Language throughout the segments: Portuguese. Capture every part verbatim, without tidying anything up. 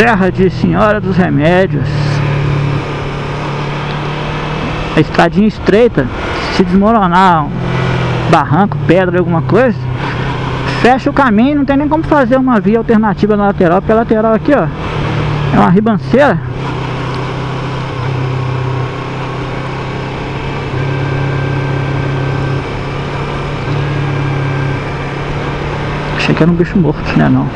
Serra de Senhora dos Remédios. A estradinha estreita, se desmoronar um barranco, pedra, alguma coisa, fecha o caminho, não tem nem como fazer uma via alternativa na lateral, porque a lateral aqui, ó, é uma ribanceira. Achei que era um bicho morto, né? Não.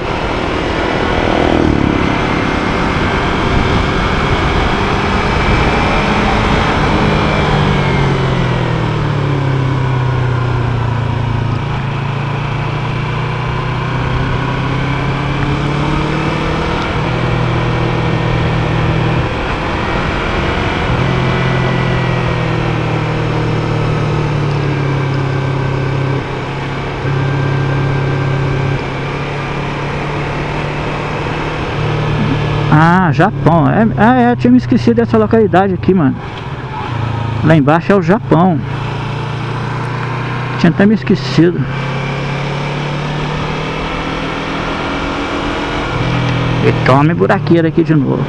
Ah, Japão. É, ah, é, eu tinha me esquecido dessa localidade aqui, mano. Lá embaixo é o Japão. Tinha até me esquecido. E tome buraqueira aqui de novo.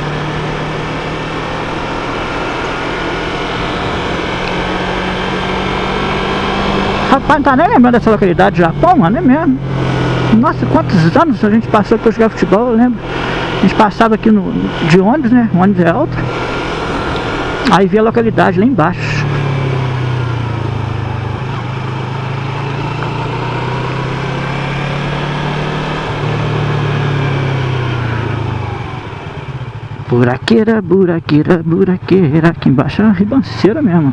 Rapaz, não tá nem lembrando dessa localidade do Japão, mano, é mesmo. Nossa, quantos anos a gente passou pra jogar futebol, eu lembro. A gente passava aqui no, de ônibus, né? O ônibus é alto. Aí via a localidade lá embaixo. Buraqueira, buraqueira, buraqueira. Aqui embaixo é uma ribanceira mesmo.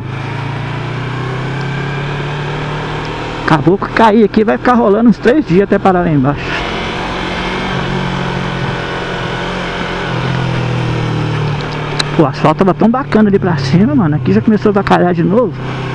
Acabou que cair aqui, vai ficar rolando uns três dias até parar lá embaixo. O asfalto tava tão bacana ali pra cima, mano. Aqui já começou a vacalhar de novo.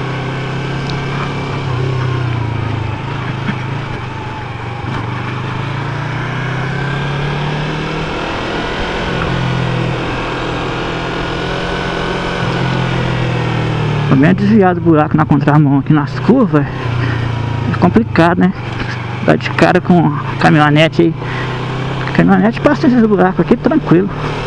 Tô bem desviado do buraco na contramão aqui nas curvas. É complicado, né? Dá de cara com a caminhonete aí. A caminhonete passa esse buraco aqui tranquilo.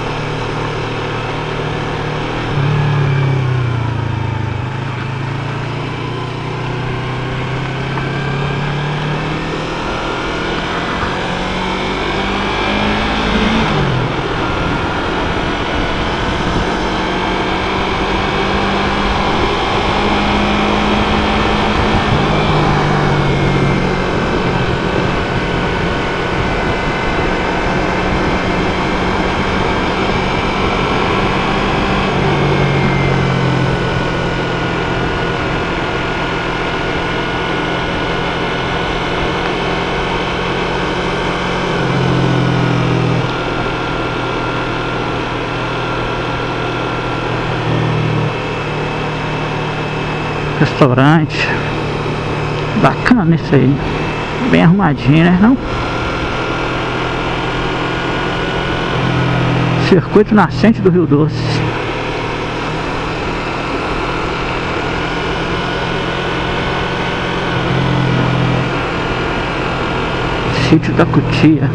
Restaurante. Bacana isso aí. Bem arrumadinho, né? Não? Circuito nascente do Rio Doce. Sítio da Cutia.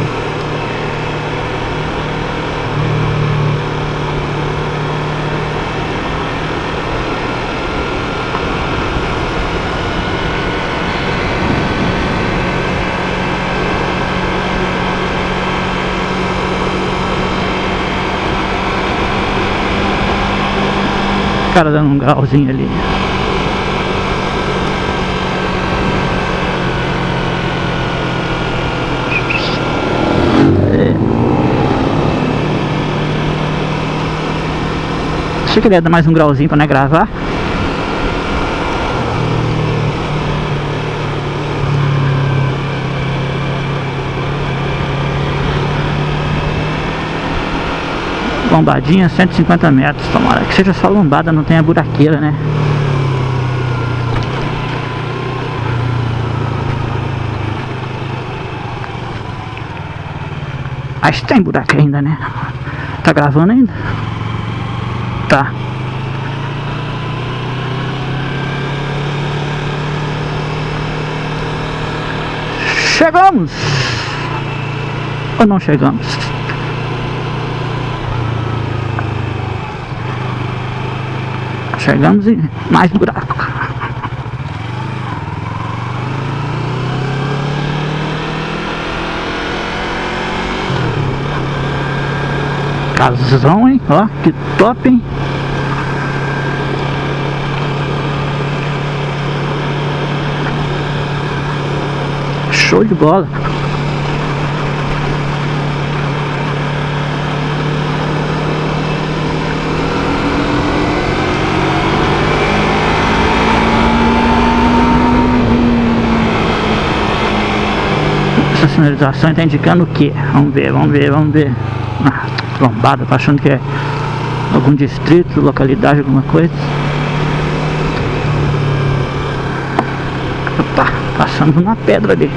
O cara dando um grauzinho ali. É. Achei que ele ia dar mais um grauzinho pra não gravar. Lombadinha, cento e cinquenta metros. Tomara que seja só lombada, não tenha buraqueira, né? Acho que tem buraco ainda, né? Tá gravando ainda? Tá. Chegamos! Ou não chegamos? Chegamos em mais buraco. Casão, hein? Ó, que top, hein? Show de bola. Essa sinalização está indicando o que? Vamos ver, vamos ver, vamos ver. Ah, trombada, tá achando que é algum distrito, localidade, alguma coisa. Opa, passando na pedra ali.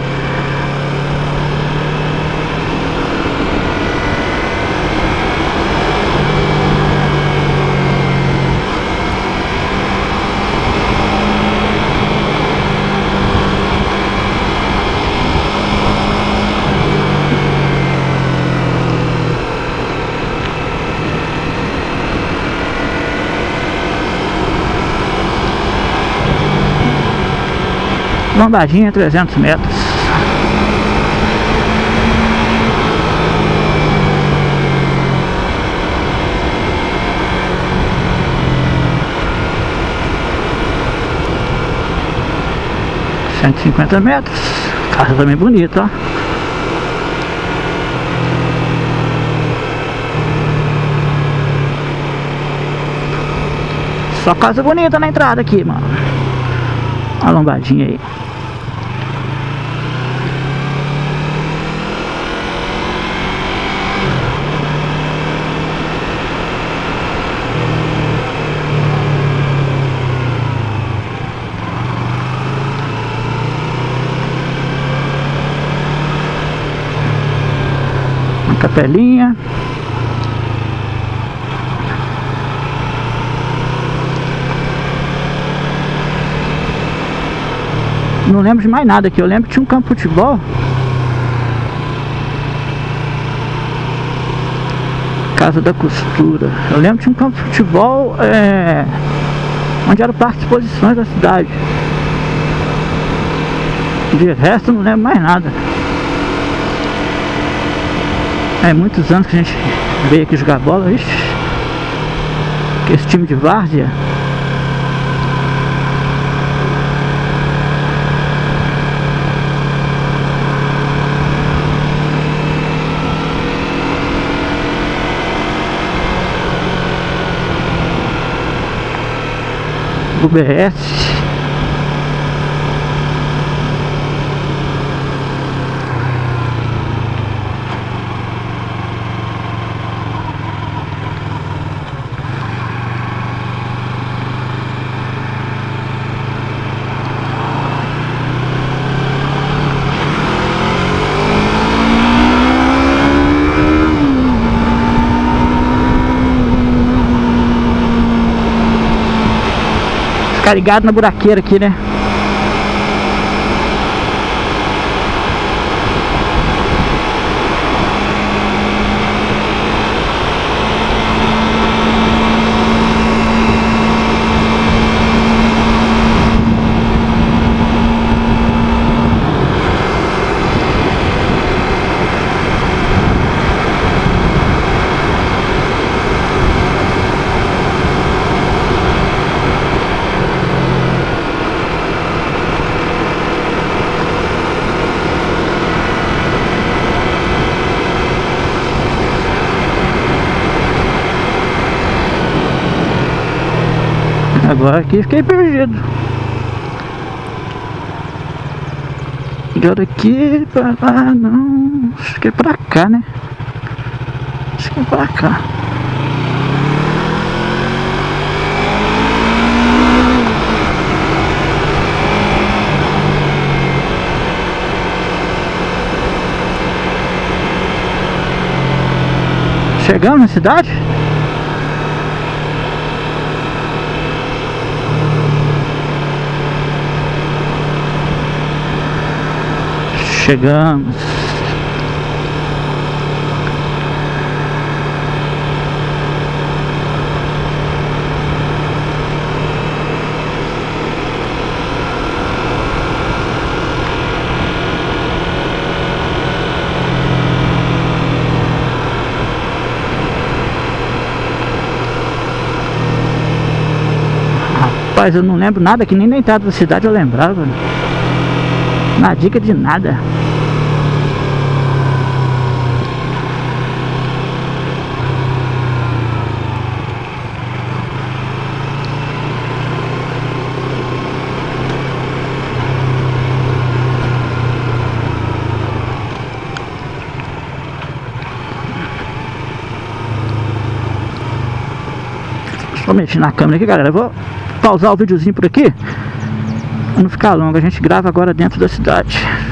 Lombadinha, trezentos metros. cento e cinquenta metros. Casa também bonita, ó. Só casa bonita na entrada aqui, mano. Olha a lombadinha aí. Uma capelinha. Não lembro de mais nada aqui. Eu lembro que tinha um campo de futebol. Casa da Costura. Eu lembro que tinha um campo de futebol é, onde era o parque de exposições da cidade. De resto não lembro mais nada. É muitos anos que a gente veio aqui jogar bola, ixi. Que esse time de várzea. U B S. Ficar ligado na buraqueira aqui, né? Agora aqui fiquei perdido. De aqui pra lá, não. Acho que é pra cá, né? Acho que é pra cá. Chegamos na cidade? Chegamos. Rapaz, eu não lembro nada aqui, nem na entrada da cidade eu lembrava. Na dica de nada. Vou mexer na câmera aqui, galera. Eu vou pausar o videozinho por aqui pra não ficar longo. A gente grava agora dentro da cidade.